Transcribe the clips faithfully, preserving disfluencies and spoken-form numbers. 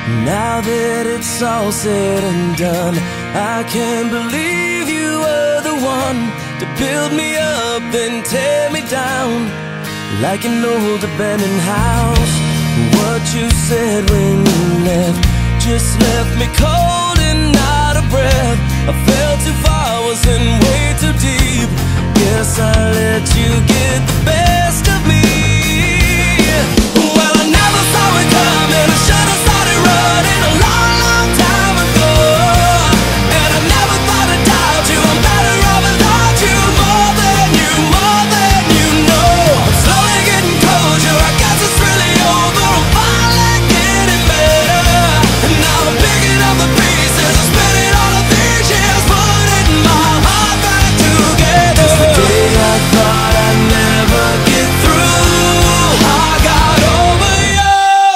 Now that it's all said and done, I can't believe you were the one to build me up and tear me down like an old abandoned house. What you said when you left just left me cold and out of breath. I fell too far, was in way too deep. Guess I let you get the best of me. Well, I never saw it coming. I should have started running a long, long time ago. And I never thought I'd doubt you. I'm better off without you. More than you, more than you know. I'm slowly getting closure. I guess it's really over. I'm finally getting better. And now I'm picking up the pieces. I'm spending all of these years putting my heart back together. Just the day I thought I'd never get through, I got over you.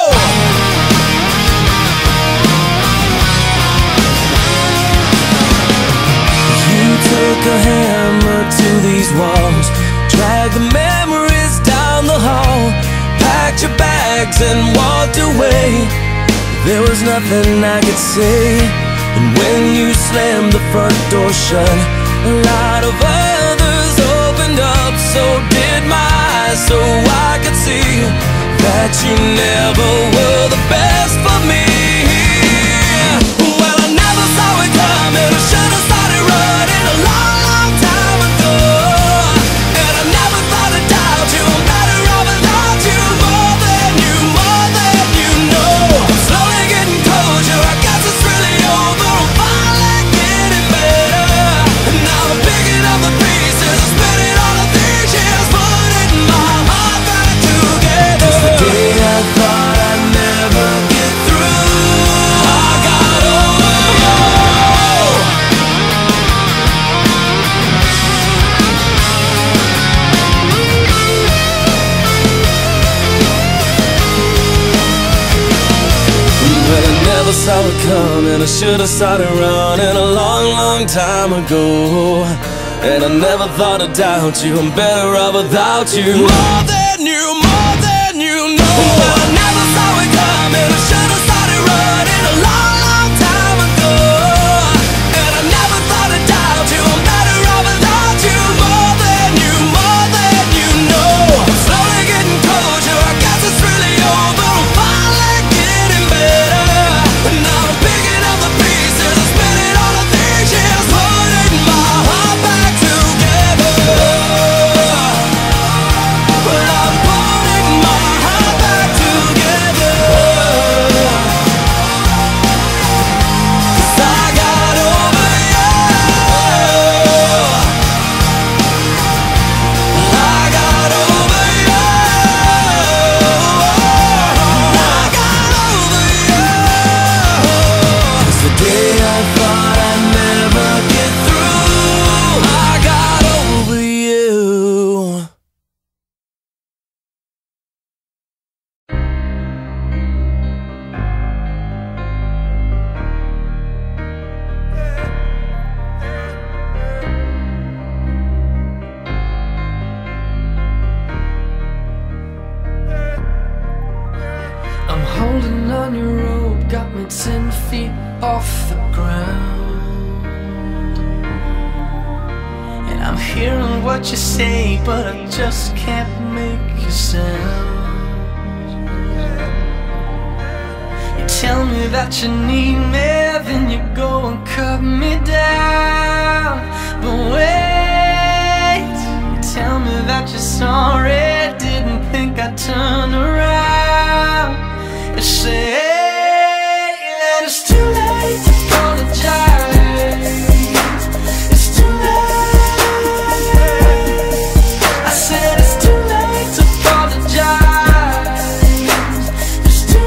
You took a hammer to these walls, dragged the memories down the hall, packed your bags and walked away. There was nothing I could say. And when you slammed the front door shut, a lot of others opened up. So did my eyes, so I could see that you never were the best for me. Well, I never saw it coming. I should have started running a long, long time ago. And I never thought I'd doubt you. I'm better off without you. More than you, more than you know. I'm slowly getting closure. I guess it's really over. I'm finally getting better. And now I'm picking up the pieces. I'm spending all of these years putting my heart back together. Just the day I thought I'd never get through, I got over you. But I never saw it coming. I should have started running a long, long time ago. And I never thought I'd doubt you. I'm better off without you. More than you, more than you know. But I never saw it coming. I should have started running a long, long time ago. And I never thought I'd doubt you. I'm better off without you. More than you, more than you know. I'm slowly getting closure. I guess it's really over. I'm finally getting better. And now I'm picking up the pieces. I'm spending all of these years putting my heart back together. Well, I'm putting my heart back together. 'Cause I got over you. I got over you. I got over you. 'Cause the day I thought I'd never get through, I got over you. I'm holding on your rope, got me ten feet off the ground. And I'm hearing what you say, but I just can't make you sound. You tell me that you need me, then you go and cut me down. But wait, you tell me that you're sorry, didn't think I'd turn around. You say that it's too late to apologize. It's too late. I said it's too late to apologize. It's too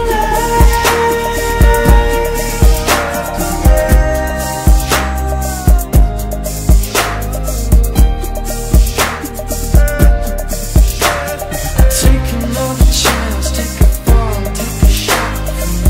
late. Take another chance, take a fall, take a shot from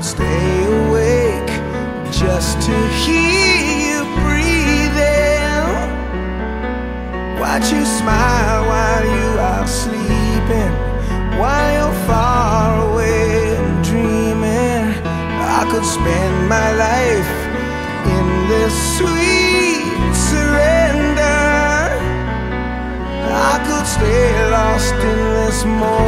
could stay awake just to hear you breathing, watch you smile while you are sleeping, while you're far away and dreaming. I could spend my life in this sweet surrender. I could stay lost in this moment.